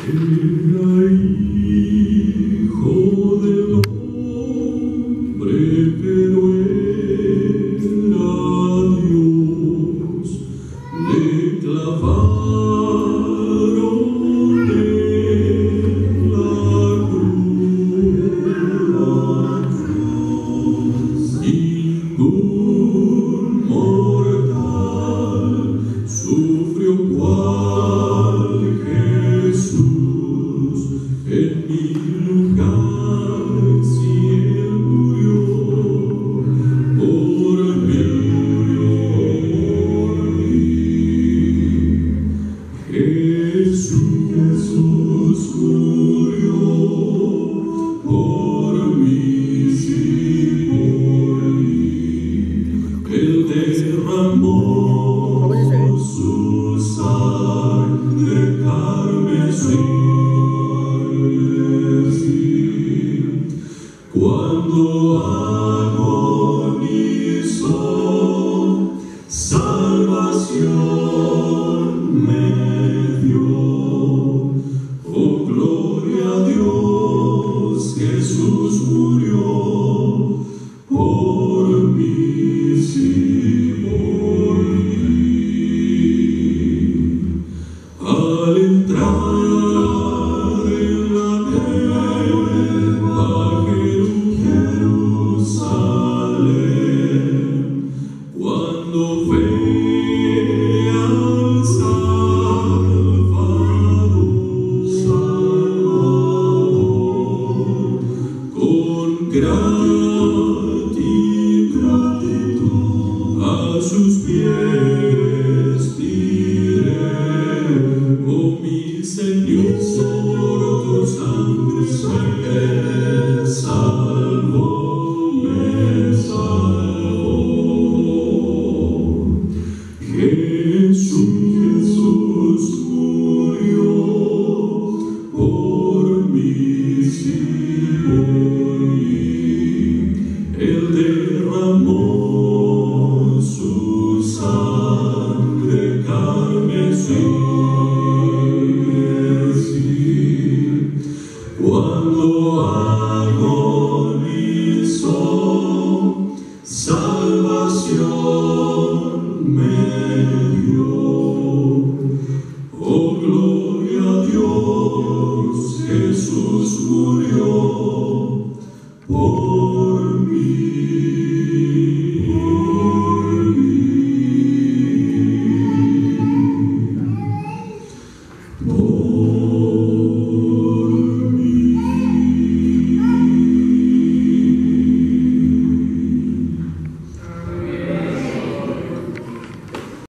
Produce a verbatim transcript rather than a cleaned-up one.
Era hijo del hombre, pero era Dios. Le clavaron en la cruz. Ningún mortal sufrió cual Jesús. En mi lugar, si Él murió, por mí, Jesús, Jesús murió, por mí, sí, por mí. Él derramó su sangre carmesí. Cuando agonizó, salvación me dio. Oh, gloria a Dios, Jesús murió por mí, sí, por mí. Al entrar en la nueva Jerusalén, cuando ve al Salvador, Salvador, con gratitud a sus pies diré: oh, mi Señor, tu sangre me salvó, me salvó. Jesús, Jesús murió por mí, sí, por mí. Él derramó su sangre carmesí.